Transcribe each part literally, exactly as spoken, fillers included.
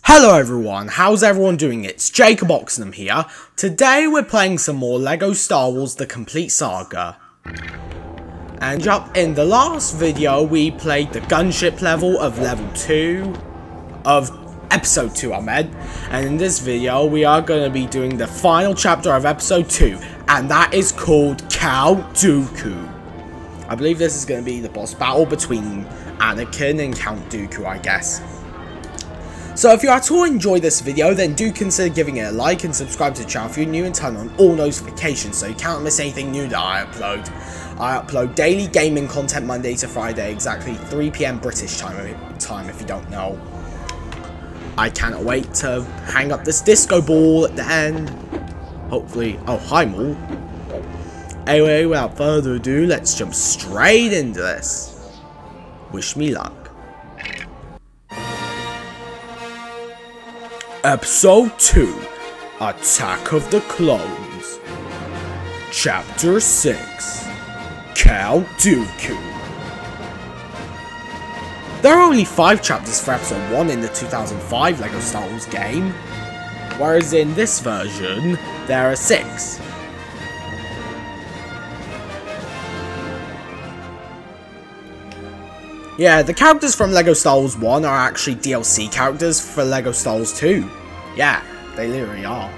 Hello everyone, how's everyone doing? It's Jacob Oxenham here. Today we're playing some more LEGO Star Wars The Complete Saga. And up in the last video we played the gunship level of level two, of episode two I meant. And in this video we are going to be doing the final chapter of episode two, and that is called Count Dooku. I believe this is going to be the boss battle between Anakin and Count Dooku, I guess. So if you at all enjoy this video, then do consider giving it a like and subscribe to the channel if you're new and turn on all notifications so you can't miss anything new that I upload. I upload daily gaming content Monday to Friday, exactly three p m British time, time if you don't know. I cannot wait to hang up this disco ball at the end. Hopefully, oh hi Maul. Anyway, without further ado, let's jump straight into this. Wish me luck. Episode two, Attack of the Clones. Chapter six, Count Dooku. There are only five chapters for episode one in the two thousand five LEGO Star Wars game, whereas in this version, there are six. Yeah, the characters from LEGO Star Wars one are actually D L C characters for LEGO Star Wars two. Yeah, they literally are.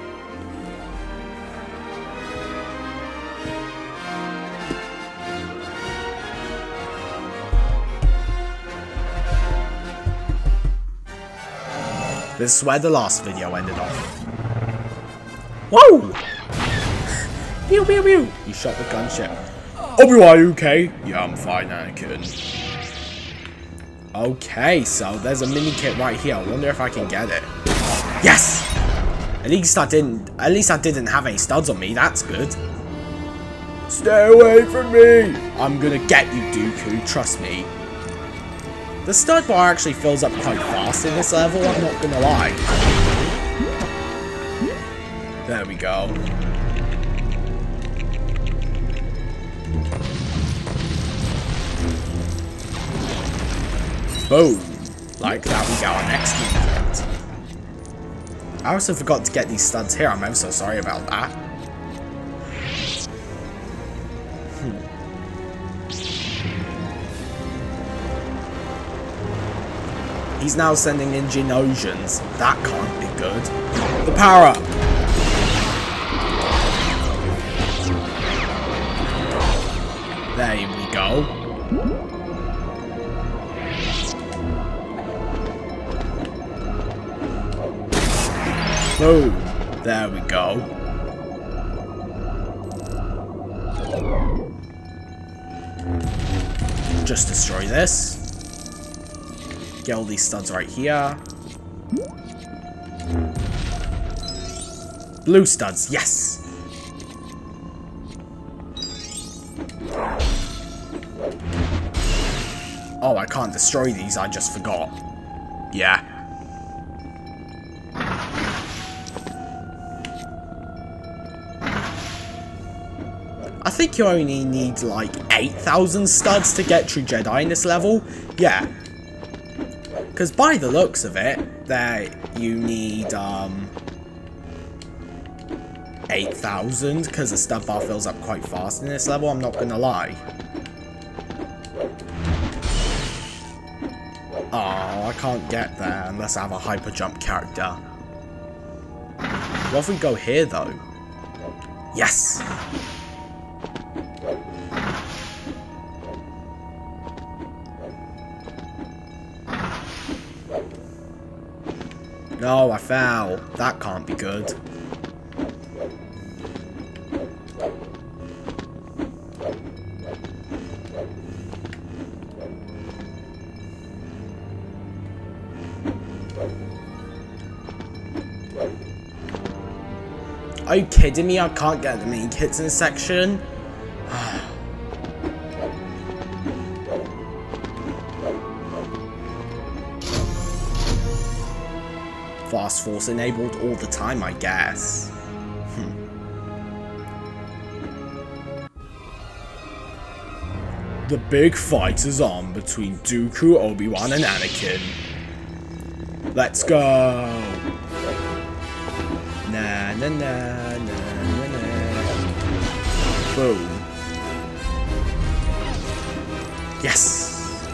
This is where the last video ended off. Whoa! Pew pew pew! You shot the gunship. Obi-Wan, you okay? Yeah, I'm fine, Anakin. Okay, so there's a mini kit right here. I wonder if I can get it. Yes! At least I didn't at least I didn't have any studs on me, that's good. Stay away from me! I'm gonna get you, Dooku, trust me. The stud bar actually fills up quite fast in this level, I'm not gonna lie. There we go. Boom! Like that, we got our next movement. I also forgot to get these studs here. I'm ever so sorry about that. Hmm. He's now sending in Genosians. That can't be good. The power up! There we go. Boom. There we go. Just destroy this. Get all these studs right here. Blue studs, yes! Oh, I can't destroy these, I just forgot. Yeah. I think you only need like eight thousand studs to get True Jedi in this level. Yeah. Because by the looks of it, there you need um, eight thousand because the stud bar fills up quite fast in this level, I'm not going to lie. Oh, I can't get there unless I have a hyper jump character. What if we go here though? Yes! No, I fell. That can't be good. Are you kidding me? I can't get the mini kits in this section. Fast Force enabled all the time, I guess. Hmm. The big fight is on between Dooku, Obi-Wan, and Anakin. Let's go. Na na na na na na. Boom. Yes.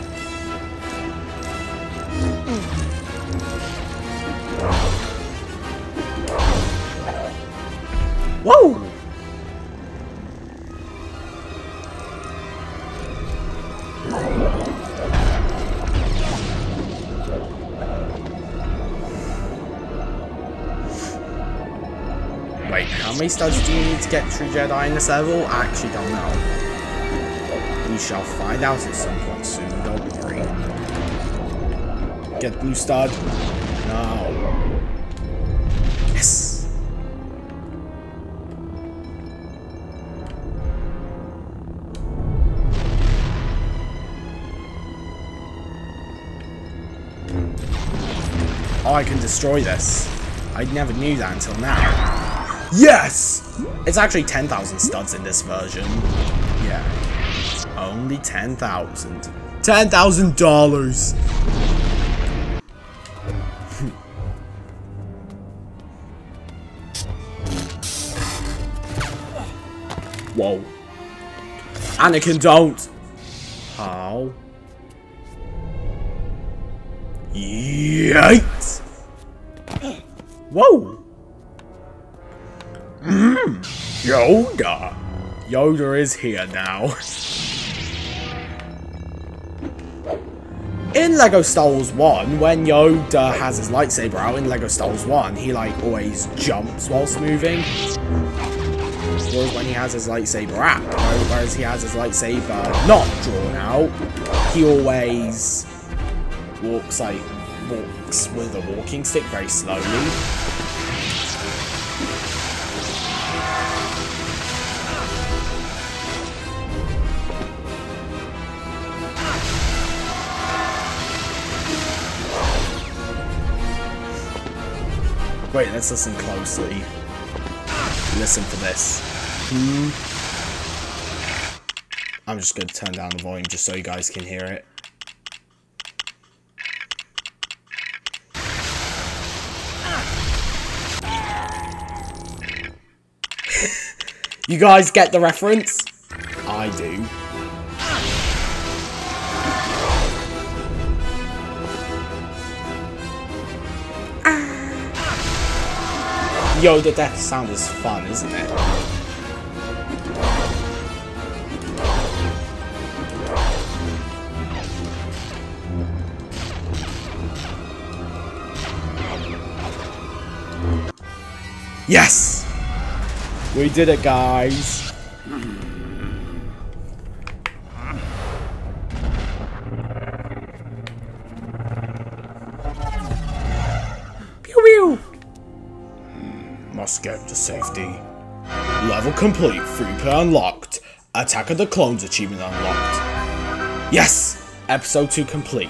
Whoa. Wait, how many studs do you need to get True Jedi in this level? I actually don't know. We shall find out at some point soon, don't worry. Get blue stud. No. Yes. Oh, I can destroy this. I never knew that until now. Yes! It's actually ten thousand studs in this version. Yeah. Only ten thousand. ten thousand dollars! Whoa. Anakin, don't! How? Yikes! Whoa! Mmm! Yoda! Yoda is here now. In Lego Star Wars one, when Yoda has his lightsaber out in Lego Star Wars one, he like always jumps whilst moving. Whereas when he has his lightsaber out, whereas he has his lightsaber not drawn out, he always walks like walks with a walking stick very slowly. Wait, let's listen closely. Listen for this. Hmm. I'm just going to turn down the volume just so you guys can hear it. You guys get the reference? I do. Yo, the death sound is fun, isn't it? Yes! We did it, guys. Pew pew! Must get to safety. Level complete. Free play unlocked. Attack of the Clones achievement unlocked. Yes! Episode two complete.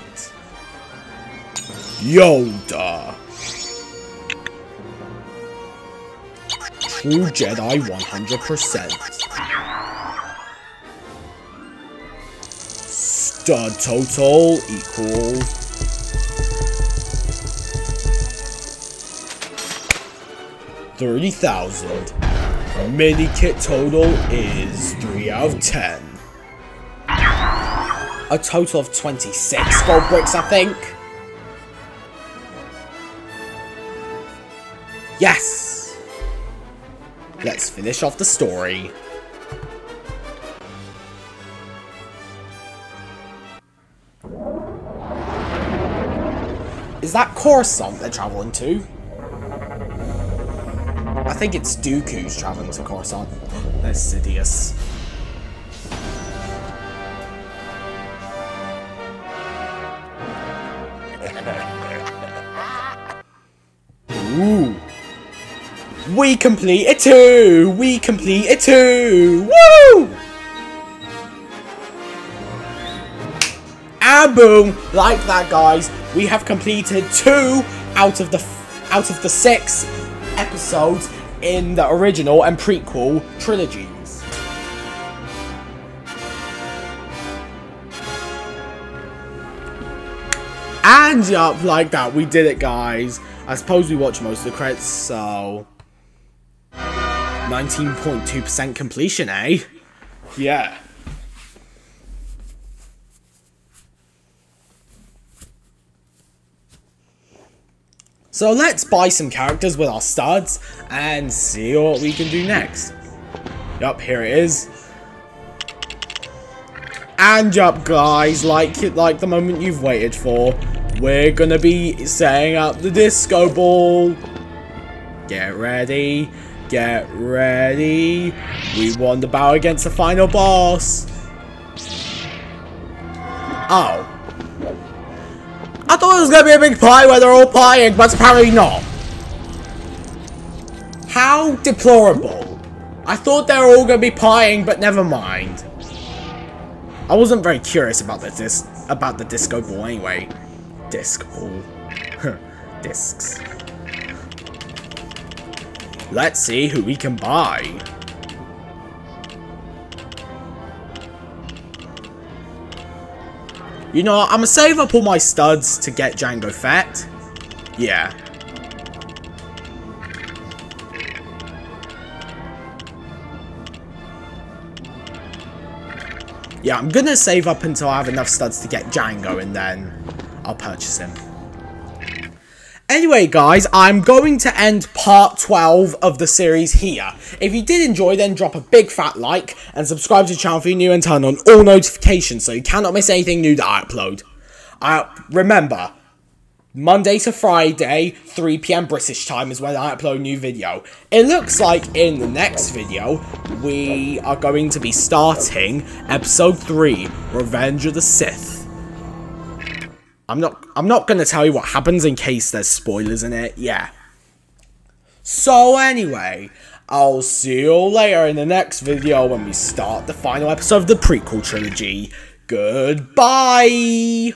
Yoda. True Jedi one hundred percent. Stud total equals thirty thousand. Mini kit total is three out of ten. A total of twenty-six gold bricks, I think. Yes! Let's finish off the story. Is that Coruscant they're traveling to? I think it's Dooku's traveling to Coruscant. That's Sidious. Ooh. We complete it too! We complete it too! Woo! And boom! Like that, guys, we have completed two out of the out of the six episodes in the original and prequel trilogies. And And yup, like that, we did it, guys. I suppose we watched most of the credits, so... nineteen point two percent completion, eh? Yeah. So let's buy some characters with our studs and see what we can do next. Yup, here it is. And yup, guys, like like the moment you've waited for, we're gonna be setting up the disco ball. Get ready, get ready. We won the battle against the final boss. Oh. I thought it was going to be a big party where they're all partying, but apparently not. How deplorable. I thought they were all going to be partying, but never mind. I wasn't very curious about the, dis about the disco ball anyway. Disc ball. Discs. Let's see who we can buy. You know, I'm gonna save up all my studs to get Jango Fett. Yeah. Yeah, I'm gonna save up until I have enough studs to get Jango, and then I'll purchase him. Anyway, guys, I'm going to end part twelve of the series here. If you did enjoy, then drop a big fat like and subscribe to the channel if you're new and turn on all notifications so you cannot miss anything new that I upload. Uh, remember, Monday to Friday, three p m British time is when I upload a new video. It looks like in the next video, we are going to be starting episode three, Revenge of the Sith. I'm not I'm not gonna tell you what happens in case there's spoilers in it, yeah. So anyway, I'll see you all later in the next video when we start the final episode of the prequel trilogy. Goodbye!